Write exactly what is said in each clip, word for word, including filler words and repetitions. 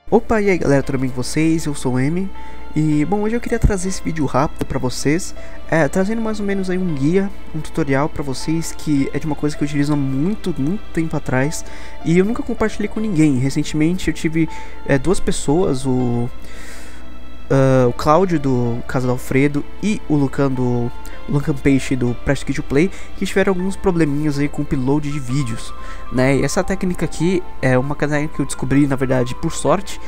Opa, e aí galera, tudo bem com vocês? Eu sou o M. E bom, hoje eu queria trazer esse vídeo rápido pra vocês, é, trazendo mais ou menos aí um guia, um tutorial pra vocês, que é de uma coisa que eu utilizo há muito, muito tempo atrás e eu nunca compartilhei com ninguém. Recentemente eu tive é, duas pessoas, o, uh, o Cláudio do Casa do Alfredo e o Lucan do o Lucan Peixe do Press Kit to Play, que tiveram alguns probleminhas aí com o upload de vídeos, né? E essa técnica aqui é uma técnica que eu descobri, na verdade, por sorte.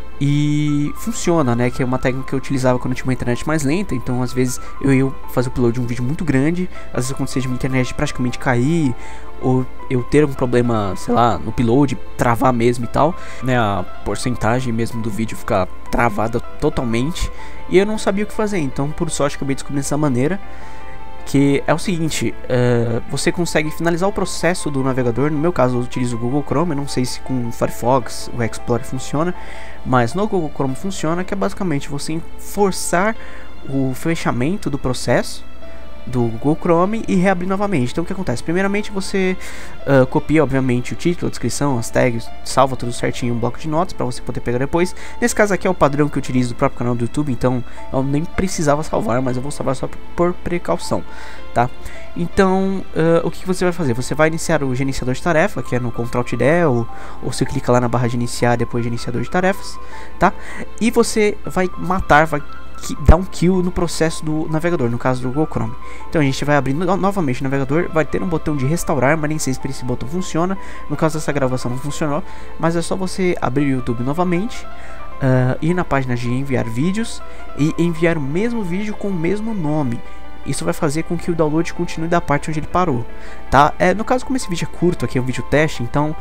E funciona, né, que é uma técnica que eu utilizava quando eu tinha uma internet mais lenta. Então às vezes eu ia fazer o upload de um vídeo muito grande, às vezes acontecia de minha internet praticamente cair, ou eu ter um problema, sei lá, no upload, travar mesmo e tal, né, a porcentagem mesmo do vídeo ficar travada totalmente, e eu não sabia o que fazer. Então por sorte acabei descobrindo essa maneira, que é o seguinte, uh, você consegue finalizar o processo do navegador. No meu caso eu utilizo o Google Chrome, eu não sei se com o Firefox, o Explorer funciona, mas no Google Chrome funciona, que é basicamente você forçar o fechamento do processo do Google Chrome e reabrir novamente. Então o que acontece? Primeiramente você uh, copia obviamente o título, a descrição, as tags, salva tudo certinho em um bloco de notas para você poder pegar depois. Nesse caso aqui é o padrão que eu utilizo do próprio canal do YouTube, então eu nem precisava salvar, mas eu vou salvar só por precaução, tá? Então uh, o que você vai fazer? Você vai iniciar o gerenciador de tarefa, que é no Ctrl Alt D, ou, ou você clica lá na barra de iniciar, depois gerenciador de tarefas, tá? E você vai matar, vai dar um kill no processo do navegador, no caso do Google Chrome. Então a gente vai abrir no, novamente o navegador, vai ter um botão de restaurar, mas nem sei se esse botão funciona. No caso dessa gravação não funcionou, mas é só você abrir o YouTube novamente, uh, ir na página de enviar vídeos e enviar o mesmo vídeo com o mesmo nome. Isso vai fazer com que o download continue da parte onde ele parou, tá? É, no caso, como esse vídeo é curto, aqui é um vídeo teste, então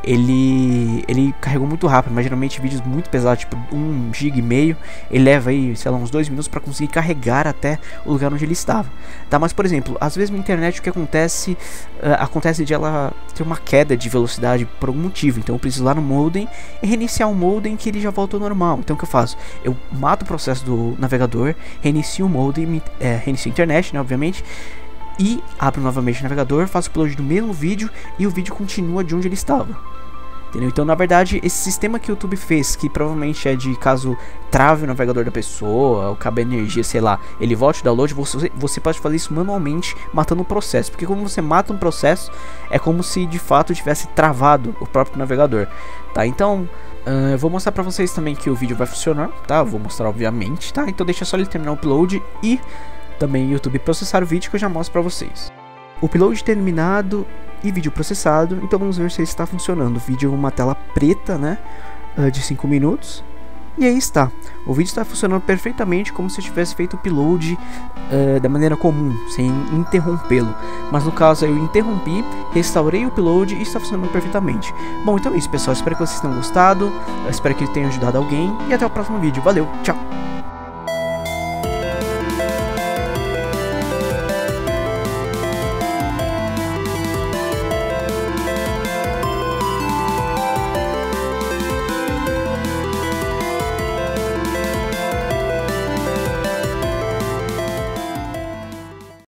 ele ele carregou muito rápido, mas geralmente vídeos muito pesados, tipo um giga e meio, ele leva aí, sei lá, uns dois minutos para conseguir carregar até o lugar onde ele estava, tá? Mas, por exemplo, às vezes na internet o que acontece, uh, acontece de ela ter uma queda de velocidade por algum motivo, então eu preciso ir lá no modem e reiniciar o modem, que ele já volta ao normal. Então o que eu faço? Eu mato o processo do navegador, reinicio o modem, é, reinicio a internet, né, obviamente, e abro novamente o navegador, faço o upload do mesmo vídeo e o vídeo continua de onde ele estava. Entendeu? Então, na verdade, esse sistema que o YouTube fez, que provavelmente é de caso trave o navegador da pessoa, ou cabe energia, sei lá, ele volte o download, você, você pode fazer isso manualmente, matando o processo. Porque quando você mata um processo, é como se de fato tivesse travado o próprio navegador, tá? Então, uh, eu vou mostrar pra vocês também que o vídeo vai funcionar, tá? Eu vou mostrar obviamente, tá? Então deixa só ele terminar o upload e também o YouTube processar o vídeo, que eu já mostro pra vocês. O upload terminado e vídeo processado, então vamos ver se está funcionando. O vídeo é uma tela preta, né, de cinco minutos, e aí está. O vídeo está funcionando perfeitamente, como se eu tivesse feito o upload uh, da maneira comum, sem interrompê-lo. Mas no caso eu interrompi, restaurei o upload e está funcionando perfeitamente. Bom, então é isso, pessoal. Espero que vocês tenham gostado, eu espero que tenha ajudado alguém, e até o próximo vídeo. Valeu, tchau!